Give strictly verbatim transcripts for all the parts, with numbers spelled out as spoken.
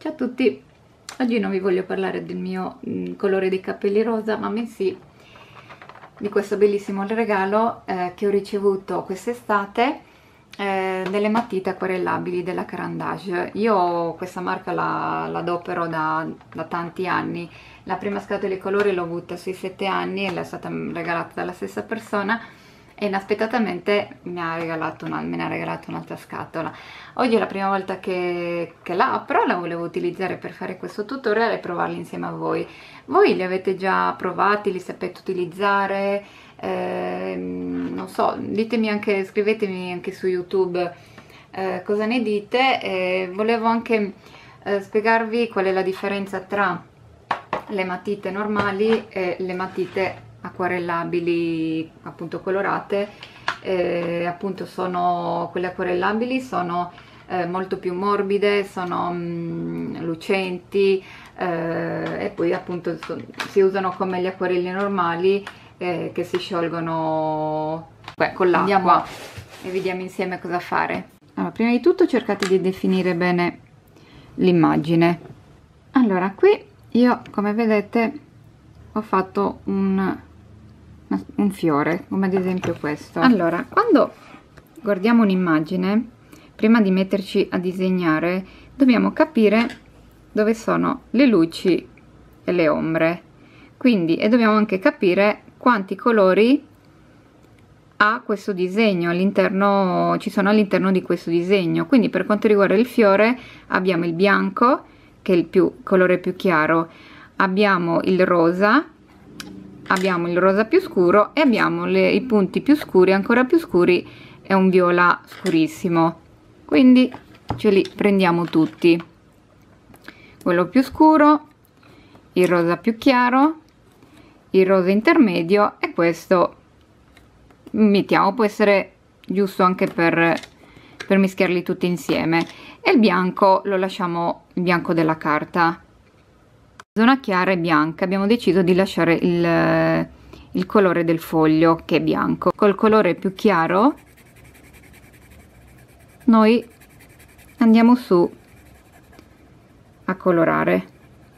Ciao a tutti, oggi non vi voglio parlare del mio mh, colore dei capelli rosa, ma bensì di questo bellissimo regalo eh, che ho ricevuto quest'estate eh, delle matite acquarellabili della Caran d'Ache. Io questa marca la, la adopero da, da tanti anni. La prima scatola di colori l'ho avuta sui sette anni e è stata regalata dalla stessa persona e inaspettatamente mi ha regalato una, me ne ha regalato un'altra scatola. Oggi è la prima volta che, che la apro, la volevo utilizzare per fare questo tutorial e provarli insieme a voi. Voi li avete già provati, li sapete utilizzare? Eh, non so, ditemi anche, scrivetemi anche su YouTube eh, cosa ne dite. Eh, volevo anche eh, spiegarvi qual è la differenza tra le matite normali e le matite acquarellabili, appunto colorate. Eh, appunto sono quelle acquarellabili sono eh, molto più morbide, sono mm, lucenti eh, e poi appunto so, si usano come gli acquarelli normali eh, che si sciolgono beh, con l'acqua. E vediamo insieme cosa fare. Allora, prima di tutto cercate di definire bene l'immagine. Allora, qui io, come vedete, ho fatto un un fiore, come ad esempio questo. Allora, quando guardiamo un'immagine, prima di metterci a disegnare, dobbiamo capire dove sono le luci e le ombre, quindi, e dobbiamo anche capire quanti colori ha questo disegno all'interno, ci sono all'interno di questo disegno. Quindi per quanto riguarda il fiore abbiamo il bianco, che è il più, colore più chiaro, abbiamo il rosa, abbiamo il rosa più scuro e abbiamo le, i punti più scuri, ancora più scuri, è un viola scurissimo. Quindi ce li prendiamo tutti, quello più scuro, il rosa più chiaro, il rosa intermedio e questo mettiamo, può essere giusto anche per, per mischiarli tutti insieme, e il bianco lo lasciamo, il bianco della carta. Zona chiara e bianca abbiamo deciso di lasciare il, il colore del foglio, che è bianco. Col colore più chiaro noi andiamo su a colorare.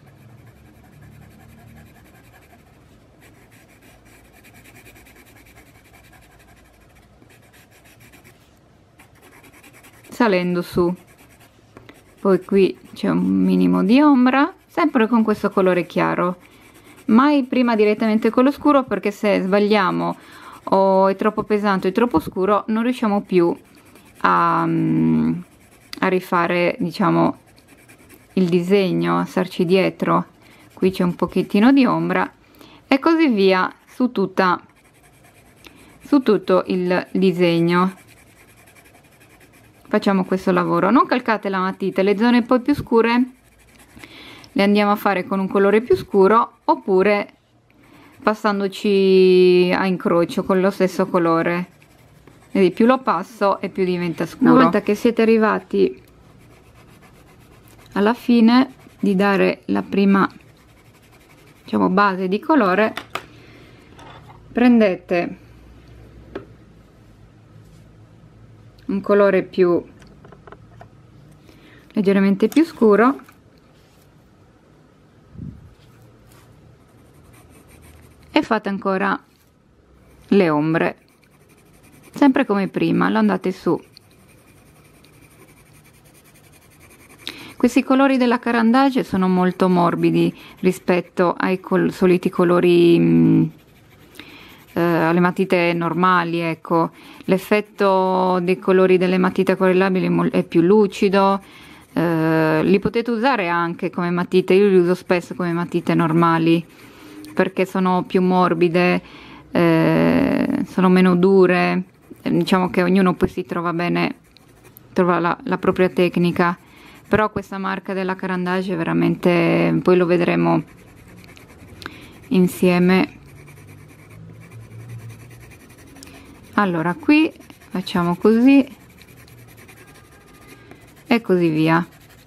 Salendo su, poi qui c'è un minimo di ombra, sempre con questo colore chiaro, mai prima direttamente con lo scuro, perché se sbagliamo o è troppo pesante o è troppo scuro non riusciamo più a, a rifare, diciamo, il disegno, a starci dietro. Qui c'è un pochettino di ombra e così via su tutta su tutto il disegno. Facciamo questo lavoro, non calcate la matita, le zone poi più scure le andiamo a fare con un colore più scuro oppure passandoci a incrocio con lo stesso colore. Vedi, più lo passo e più diventa scuro. Una volta che siete arrivati alla fine di dare la prima, diciamo, base di colore, prendete un colore più leggermente più scuro e fate ancora le ombre, sempre come prima, lo andate su. Questi colori della Caran d'Ache sono molto morbidi rispetto ai col soliti colori mh, eh, alle matite normali, ecco. L'effetto dei colori delle matite acquarellabili è più lucido. Eh, li potete usare anche come matite, io li uso spesso come matite normali perché sono più morbide, eh, sono meno dure, diciamo che ognuno poi si trova bene, trova la, la propria tecnica, però questa marca della Caran d'Ache veramente, poi lo vedremo insieme. Allora, qui facciamo così e così via.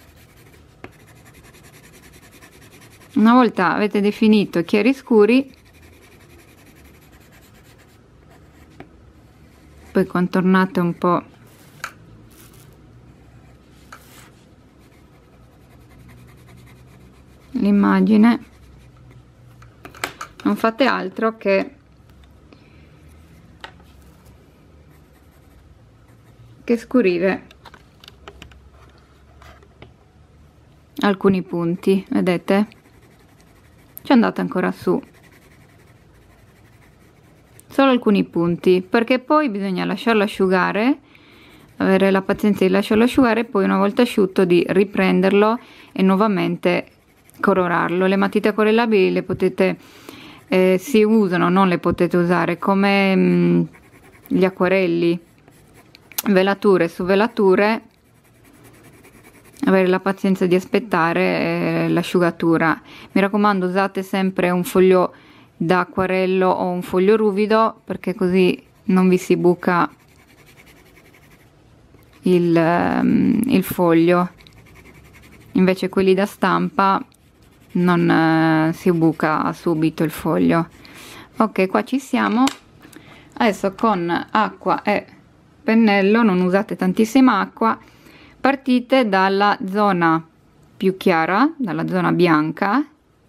Una volta avete definito chiari scuri, poi contornate un po' . . l'immagine, non fate altro che che scurire alcuni punti, vedete? Ci andate ancora su, solo alcuni punti, perché poi bisogna lasciarlo asciugare, avere la pazienza di lasciarlo asciugare, poi una volta asciutto di riprenderlo e nuovamente colorarlo. Le matite acorellabili le potete eh, si usano, non le potete usare come mh, gli acquarelli, velature su velature, avere la pazienza di aspettare eh, l'asciugatura. Mi raccomando, usate sempre un foglio da acquarello o un foglio ruvido, perché così non vi si buca il, um, il foglio. Invece quelli da stampa non eh, si buca subito il foglio. Ok, qua ci siamo. Adesso con acqua e pennello, non usate tantissima acqua, partite dalla zona più chiara, dalla zona bianca,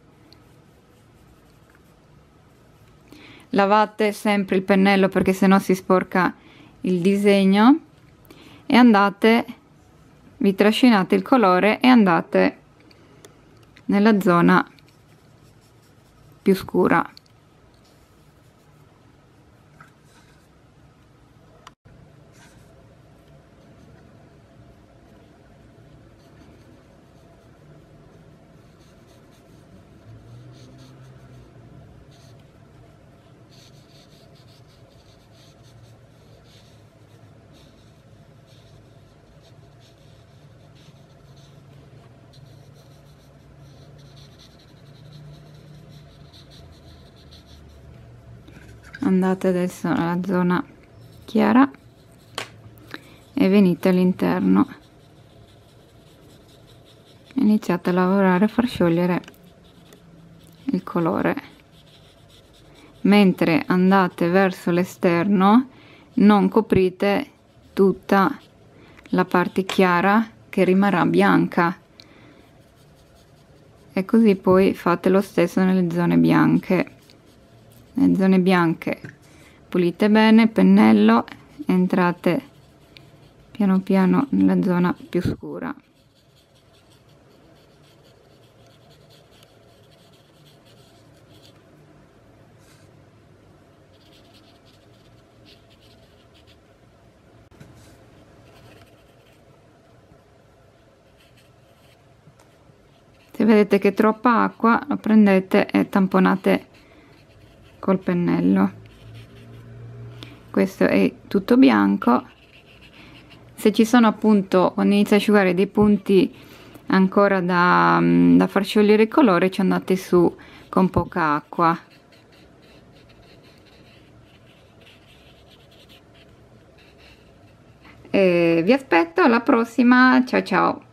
lavate sempre il pennello perché sennò si sporca il disegno, e andate, vi trascinate il colore e andate nella zona più scura. Andate adesso nella zona chiara e venite all'interno, iniziate a lavorare, a far sciogliere il colore. Mentre andate verso l'esterno non coprite tutta la parte chiara che rimarrà bianca, e così poi fate lo stesso nelle zone bianche. Le zone bianche pulite bene, pennello, entrate piano piano nella zona più scura. Se vedete che è troppa acqua, lo prendete e tamponate col pennello. Questo è tutto bianco. Se ci sono appunto, quando inizia a asciugare, dei punti ancora da, da far sciogliere il colore, ci andate su con poca acqua. E vi aspetto alla prossima, ciao ciao.